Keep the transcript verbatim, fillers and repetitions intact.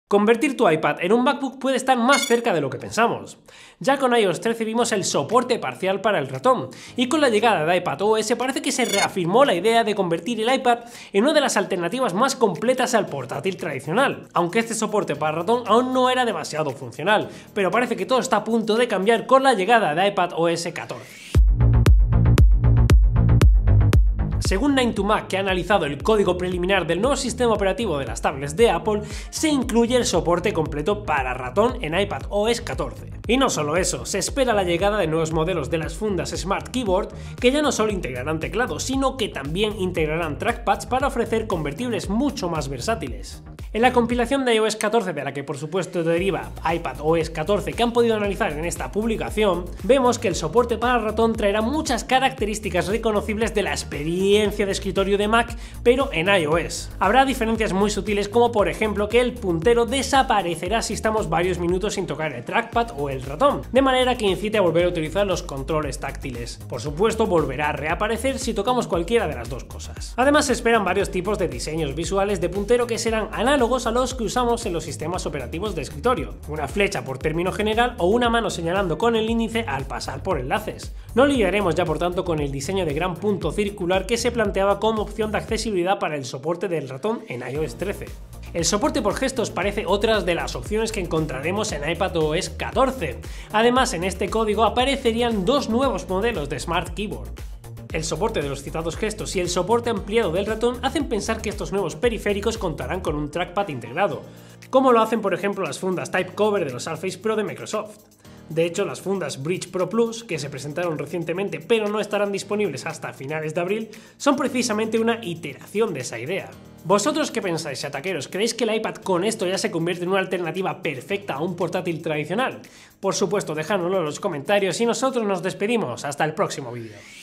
Convertir tu iPad en un MacBook puede estar más cerca de lo que pensamos. Ya con i O S trece vimos el soporte parcial para el ratón, y con la llegada de iPadOS parece que se reafirmó la idea de convertir el iPad en una de las alternativas más completas al portátil tradicional, aunque este soporte para ratón aún no era demasiado funcional, pero parece que todo está a punto de cambiar con la llegada de iPadOS catorce. Según nine to Mac, que ha analizado el código preliminar del nuevo sistema operativo de las tablets de Apple, se incluye el soporte completo para ratón en iPadOS catorce. Y no solo eso, se espera la llegada de nuevos modelos de las fundas Smart Keyboard, que ya no solo integrarán teclados, sino que también integrarán trackpads para ofrecer convertibles mucho más versátiles. En la compilación de iOS catorce, de la que por supuesto deriva iPadOS catorce, que han podido analizar en esta publicación, vemos que el soporte para ratón traerá muchas características reconocibles de la experiencia de escritorio de Mac, pero en iOS. Habrá diferencias muy sutiles, como por ejemplo que el puntero desaparecerá si estamos varios minutos sin tocar el trackpad o el ratón, de manera que incite a volver a utilizar los controles táctiles. Por supuesto, volverá a reaparecer si tocamos cualquiera de las dos cosas. Además, se esperan varios tipos de diseños visuales de puntero que serán análogos a los que usamos en los sistemas operativos de escritorio, una flecha por término general o una mano señalando con el índice al pasar por enlaces. No lidiaremos ya por tanto con el diseño de gran punto circular que se planteaba como opción de accesibilidad para el soporte del ratón en iOS trece. El soporte por gestos parece otra de las opciones que encontraremos en iPadOS catorce. Además, en este código aparecerían dos nuevos modelos de Smart Keyboard. El soporte de los citados gestos y el soporte ampliado del ratón hacen pensar que estos nuevos periféricos contarán con un trackpad integrado, como lo hacen por ejemplo las fundas Type Cover de los Surface Pro de Microsoft. De hecho, las fundas Bridge Pro Plus, que se presentaron recientemente pero no estarán disponibles hasta finales de abril, son precisamente una iteración de esa idea. ¿Vosotros qué pensáis, chataqueros? ¿Creéis que el iPad con esto ya se convierte en una alternativa perfecta a un portátil tradicional? Por supuesto, dejádnoslo en los comentarios y nosotros nos despedimos. Hasta el próximo vídeo.